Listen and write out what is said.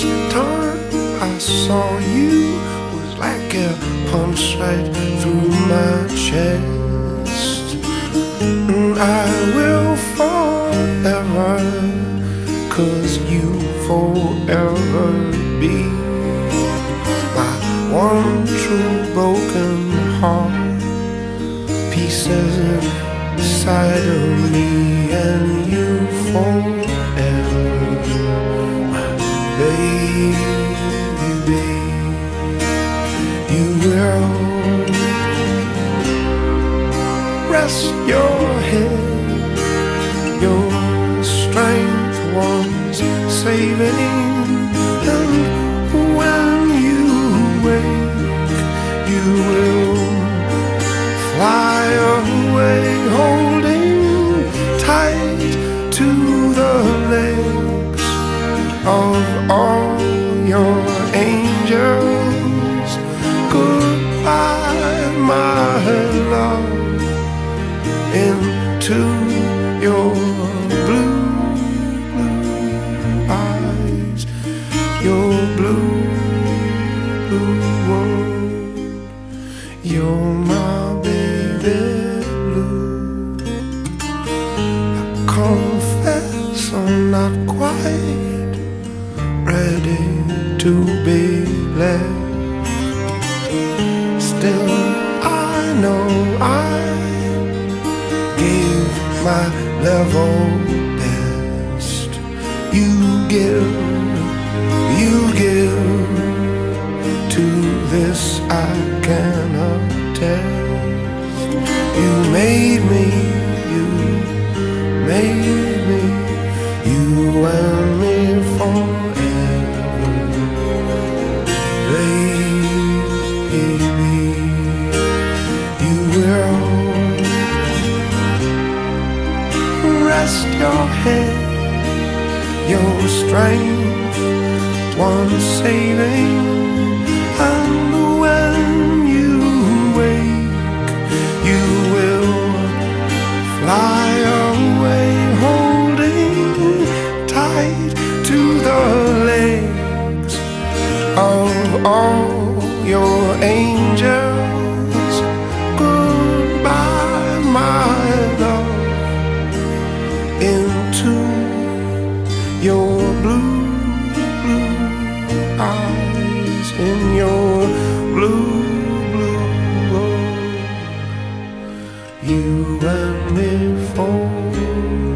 first time I saw you was like a punch right through my chest. And I will forever, 'cause you forever be my one true broken heart, pieces inside of me, and you forever, my baby. You will rest your head, your strength was saving, and when you wake, you will fly away, holding tight to the legs of all your angels. Goodbye, my love, into your blue, blue eyes, your blue, blue world. You're my baby blue. I confess I'm not quite ready to be left. Still, I know I gave my level best. You give, to this I can attest. You made me, you and me forever, baby. You will rest your head, your strength once saving, and when you wake, you will fly away, holding tight to the legs of all your angels. Goodbye, my love, into your blue, blue eyes, in your blue, blue world. You and me forever.